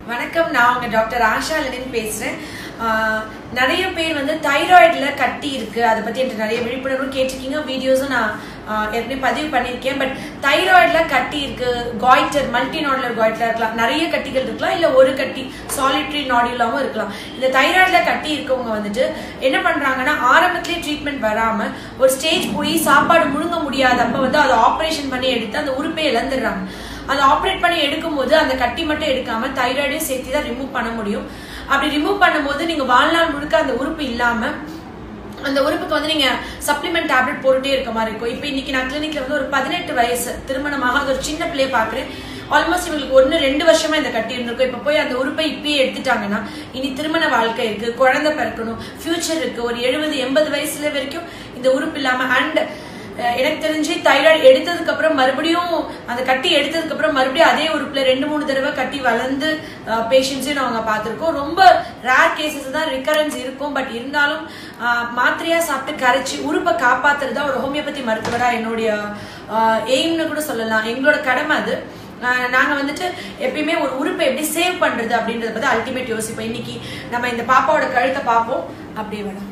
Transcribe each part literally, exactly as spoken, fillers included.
வணக்கம், நான் உங்க டாக்டர் ஆஷா லெனின் பேசுறேன். நிறைய பேர் வந்து தைராய்டுல கட்டி இருக்கு, அதை பத்தி எனக்கு நிறைய விழிப்புணர்வு கேட்டிருக்கீங்க. வீடியோஸும் நான் ஏற்கனவே பதிவு பண்ணியிருக்கேன். பட் தைராய்டுல கட்டி இருக்கு, காய்டர் மல்டி நாடுலர் காய்டர் இருக்கலாம், நிறைய கட்டிகள் இருக்கலாம், இல்ல ஒரு கட்டி சாலிட்ரி நாடுலாவும் இருக்கலாம். இந்த தைராய்டுல கட்டி இருக்கவங்க வந்துட்டு என்ன பண்றாங்கன்னா, ஆரம்பத்திலேயே ட்ரீட்மெண்ட் வராம ஒரு ஸ்டேஜ் போய் சாப்பாடு முழுங்க முடியாதப்ப வந்து அதை ஆப்ரேஷன் பண்ணி எடுத்து அந்த உறுப்பை இழந்துடுறாங்க. அதை ஆப்ரேட் பண்ணி எடுக்கும் போது அந்த கட்டி மட்டும் எடுக்காம தைராய்டையும் சேர்த்து தான் ரிமூவ் பண்ண முடியும். அப்படி ரிமூவ் பண்ணும்போது நீங்க வாழ்நாள் முழுக்க அந்த உறுப்பு இல்லாம அந்த உறுப்புக்கு வந்து நீங்க சப்ளிமெண்ட் டேப்லெட் போட்டுட்டே இருக்க மாதிரி இருக்கும். இப்ப இன்னைக்கு நான் கிளினிக்ல வந்து ஒரு பதினெட்டு வயசு திருமணமாக ஒரு சின்ன பிள்ளைய பாக்குறேன். ஆல்மோஸ்ட் இவங்களுக்கு ஒன்னு ரெண்டு வருஷமா இந்த கட்டி இருந்திருக்கும். இப்ப போய் அந்த உறுப்பை இப்பயே எடுத்துட்டாங்கன்னா இனி திருமண வாழ்க்கை இருக்கு, குழந்தை பிறக்கணும், ஃபியூச்சர் இருக்கு. ஒரு எழுபது எண்பது வயசுல வரைக்கும் இந்த உறுப்பு இல்லாம அண்ட் எனக்கு தெரிஞ்சு தைராய்டு எடுத்ததுக்கு அப்புறம் மறுபடியும் அந்த கட்டி எடுத்ததுக்கு அப்புறம் மறுபடியும் அதே உறுப்புல ரெண்டு மூணு தடவை கட்டி வளர்ந்து பேஷண்ட்ஸையும் நாங்க பார்த்திருக்கோம். ரொம்ப ரேர் கேசஸ் தான் ரிகரன்ஸ் இருக்கும். பட் இருந்தாலும் மாத்திரையா சாப்பிட்டு கரைச்சி உறுப்பை காப்பாத்துறது தான் ஒரு ஹோமியோபதி மருத்துவரா என்னுடைய எய்ம்னு கூட சொல்லலாம். எங்களோட கடமை அது. நாங்க வந்துட்டு எப்பயுமே ஒரு உறுப்பை எப்படி சேவ் பண்றது அப்படின்றத பத்தி அல்டிமேட் யோசிப்போம். இன்னைக்கு நம்ம இந்த பாப்பாவோட கழுத்தை பார்ப்போம். அப்படியே வேணும்.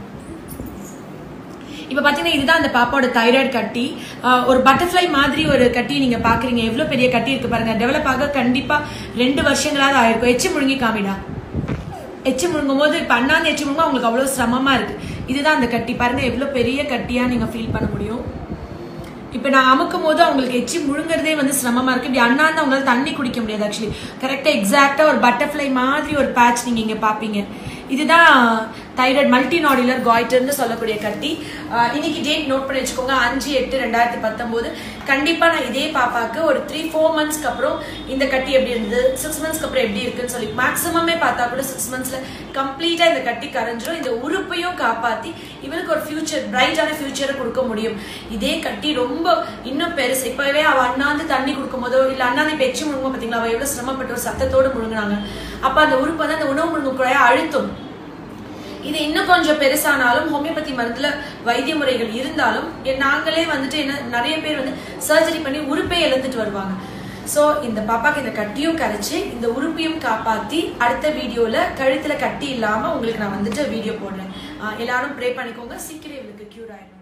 இப்ப பாத்தீங்கன்னா இதுதான் அந்த பாப்பாவோட தைராய்டு கட்டி. ஒரு பட்டர்ஃபிளை மாதிரி ஒரு கட்டி நீங்க பாக்குறீங்க. எவ்வளவு பெரிய கட்டி இருக்கு பாருங்க. டெவலப் ஆக கண்டிப்பா ரெண்டு வருஷங்களாவது ஆயிருக்கும். எச்சு முழுங்கி காமிடா. எச்சு முழுங்கும் போது இப்ப அண்ணாந்து எச்சு முழுங்க அவங்களுக்கு அவ்வளவு சிரமமா இருக்கு. இதுதான் அந்த கட்டி பாருங்க, எவ்வளவு பெரிய கட்டியா நீங்க ஃபீல் பண்ண முடியும். இப்ப நான் அமுக்கும் போது அவங்களுக்கு எச்சி முழுங்குறதே வந்து சிரமமா இருக்கு. இப்படி அண்ணாந்து அவங்களால தண்ணி குடிக்க முடியாது. ஆக்சுவலி கரெக்டா எக்ஸாக்டா ஒரு பட்டர்ஃபிளை மாதிரி ஒரு பேட்ச் நீங்க இங்க பாப்பீங்க. இதுதான் தைராய்டு மல்டி நாடுலர் காய்டர்னு சொல்லக்கூடிய கட்டி. இன்னைக்கு டேட் நோட் பண்ணி வச்சுக்கோங்க, அஞ்சு எட்டு ரெண்டாயிரத்தி பத்தொன்பது. கண்டிப்பா நான் இதே பாப்பாக்கு ஒரு த்ரீ ஃபோர் மந்த்ஸ்க்கு அப்புறம் இந்த கட்டி எப்படி இருந்தது, சிக்ஸ் மந்த்ஸ்க்கு அப்புறம் எப்படி இருக்குன்னு சொல்லி மேக்ஸிமமே பார்த்தா கூட சிக்ஸ் மந்த்ஸ்ல கம்ப்ளீட்டா இந்த கட்டி கரைஞ்சிடும். இந்த உறுப்பையும் காப்பாத்தி இவனுக்கு ஒரு ஃபியூச்சர், பிரைட்டான ஃபியூச்சரை கொடுக்க முடியும். இதே கட்டி ரொம்ப இன்னும் பெருசு. இப்பவே அவ அண்ணாந்து தண்ணி கொடுக்கும் போதோ இல்ல அண்ணாந்து இப்ப எச்சு முழுங்க பாத்தீங்களா, அவ எவ்வளவு சிரமப்பட்டு ஒரு சத்தத்தோடு முழுங்கினாங்க. அப்ப அந்த உறுப்பு வந்து அந்த உணவு முழுங்கும் குழைய அழுத்தும். இது இன்னும் கொஞ்சம் பெருசானாலும் ஹோமியோபதி மருந்துல வைத்திய முறைகள் இருந்தாலும் நாங்களே வந்துட்டு என்ன நிறைய பேர் வந்து சர்ஜரி பண்ணி உறுப்பை இழந்துட்டு வருவாங்க. சோ இந்த பாப்பாக்கு இந்த கட்டியும் கரைச்சு இந்த உறுப்பையும் காப்பாத்தி அடுத்த வீடியோல கழுத்துல கட்டி இல்லாம உங்களுக்கு நான் வந்துட்டு வீடியோ போடுறேன். எல்லாரும் ப்ரே பண்ணிக்கோங்க, சீக்கிரம் இவளுக்கு கியூர் ஆயிடும்.